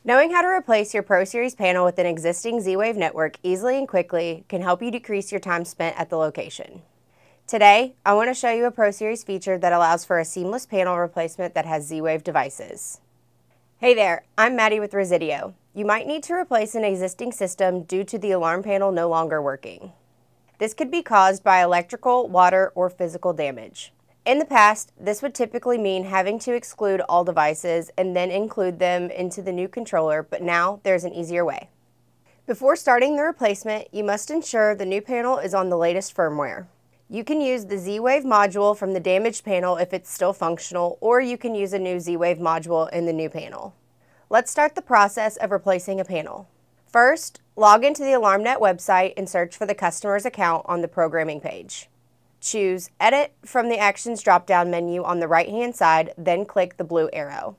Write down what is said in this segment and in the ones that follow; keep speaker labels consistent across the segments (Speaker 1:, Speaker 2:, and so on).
Speaker 1: Knowing how to replace your Pro Series panel with an existing Z-Wave network easily and quickly can help you decrease your time spent at the location. Today, I want to show you a Pro Series feature that allows for a seamless panel replacement that has Z-Wave devices. Hey there, I'm Maddie with Resideo. You might need to replace an existing system due to the alarm panel no longer working. This could be caused by electrical, water, or physical damage. In the past, this would typically mean having to exclude all devices and then include them into the new controller, but now there's an easier way. Before starting the replacement, you must ensure the new panel is on the latest firmware. You can use the Z-Wave module from the damaged panel if it's still functional, or you can use a new Z-Wave module in the new panel. Let's start the process of replacing a panel. First, log into the AlarmNet website and search for the customer's account on the programming page. Choose Edit from the Actions drop-down menu on the right-hand side, then click the blue arrow.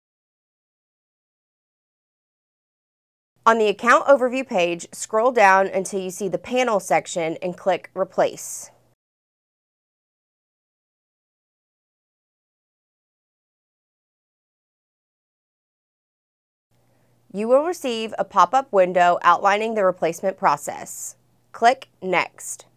Speaker 1: On the Account Overview page, scroll down until you see the Panel section and click Replace. You will receive a pop-up window outlining the replacement process. Click Next.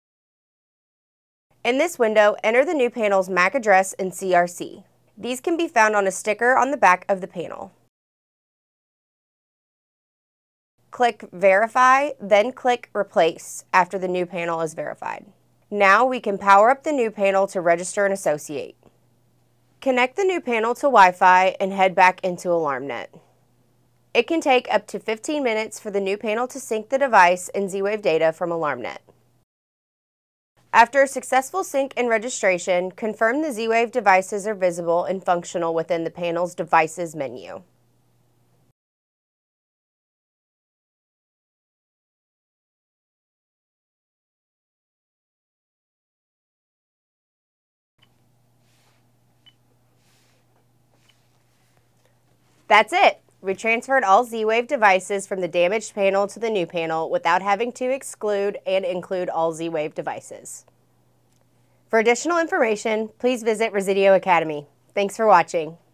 Speaker 1: In this window, enter the new panel's MAC address and CRC. These can be found on a sticker on the back of the panel. Click Verify, then click Replace after the new panel is verified. Now we can power up the new panel to register and associate. Connect the new panel to Wi-Fi and head back into AlarmNet. It can take up to 15 minutes for the new panel to sync the device and Z-Wave data from AlarmNet. After a successful sync and registration, confirm the Z-Wave devices are visible and functional within the panel's Devices menu. That's it! We transferred all Z-Wave devices from the damaged panel to the new panel without having to exclude and include all Z-Wave devices. For additional information, please visit Resideo Academy. Thanks for watching.